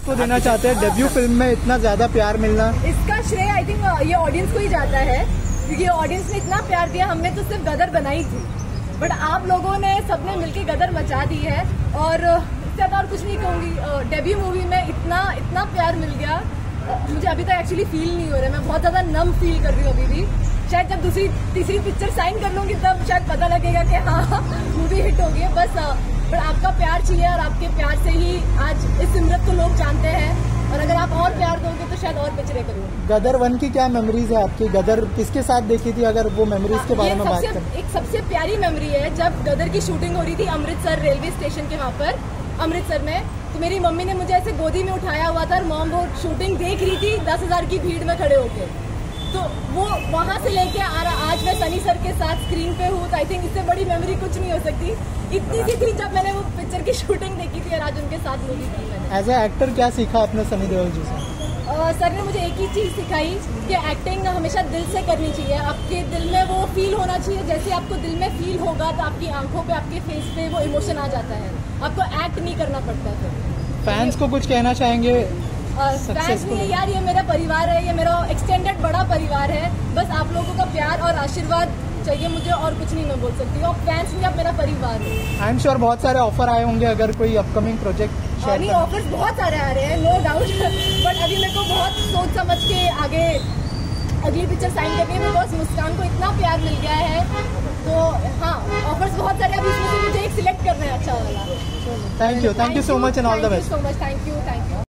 को देना चाहते हैं डेब्यू फिल्म में इतना ज्यादा प्यार मिलना? इसका श्रेय आई थिंक ये ऑडियंस को ही जाता है, क्योंकि ऑडियंस ने इतना प्यार दिया। हमने तो सिर्फ गदर बनाई थी, बट आप लोगों ने सबने मिलके गदर मचा दी है। और इससे ज्यादा और कुछ नहीं कहूंगी। डेब्यू मूवी में इतना प्यार मिल गया, मुझे अभी तक एक्चुअली फील नहीं हो रहा है। मैं बहुत ज्यादा नम फील कर रही हूँ अभी भी। शायद जब दूसरी तीसरी पिक्चर साइन कर लूंगी तब शायद पता लगेगा कि हाँ मूवी हिट हो गई है। बस पर आपका प्यार चाहिए, और आपके प्यार से ही आज इस सिमरत को लोग जानते हैं। और अगर आप और प्यार दोगे तो शायद और पिक्चरें करूँगी। गदर 1 की क्या मेमोरीज है आपकी? गदर किसके साथ देखी थी, अगर वो मेमोरीज के बारे में बात करें? एक सबसे प्यारी मेमोरी है, जब गदर की शूटिंग हो रही थी अमृतसर रेलवे स्टेशन के वहाँ पर अमृतसर में, तो मेरी मम्मी ने मुझे ऐसे गोदी में उठाया हुआ था और मॉम वो शूटिंग देख रही थी 10,000 की भीड़ में खड़े होके। तो वो वहाँ से लेके आज मैं सनी सर के साथ स्क्रीन पे हूँ, तो आई थिंक इससे बड़ी मेमोरी कुछ नहीं हो सकती। इतनी सी थी जब मैंने वो पिक्चर की शूटिंग देखी थी, और आज उनके साथ मूवी की मैंने। एज ए एक्टर क्या सीखा आपने सनी देओल जी से? सर ने मुझे एक ही चीज़ सिखाई कि एक्टिंग हमेशा दिल से करनी चाहिए। आपके दिल में वो फील होना चाहिए, जैसे आपको दिल में फील होगा तो आपकी आंखों पे, आपके फेस पे वो इमोशन आ जाता है। आपको एक्ट नहीं करना पड़ता। फिर फैंस को कुछ कहना चाहेंगे? फैंस नहीं है यार, ये मेरा परिवार है, ये मेरा एक्सटेंडेड बड़ा परिवार है। बस आप लोगों का प्यार और आशीर्वाद चाहिए मुझे, और कुछ नहीं मैं बोल सकती। और फैंस भी अब मेरा परिवार है। आई एम श्योर बहुत सारे ऑफर आए होंगे, अगर कोई अपकमिंग प्रोजेक्ट नहीं, ऑफर्स बहुत सारे आ रहे हैं, नो डाउट। बट अभी मेरे को बहुत सोच समझ के आगे अगली पिक्चर साइन करनी है, बिकॉज मुस्कान को इतना प्यार मिल गया है। तो हाँ, ऑफर्स बहुत सारे, अभी इसमें से मुझे एक सिलेक्ट करना है अच्छा वाला। Thank you so much and all the best. So much, thank you.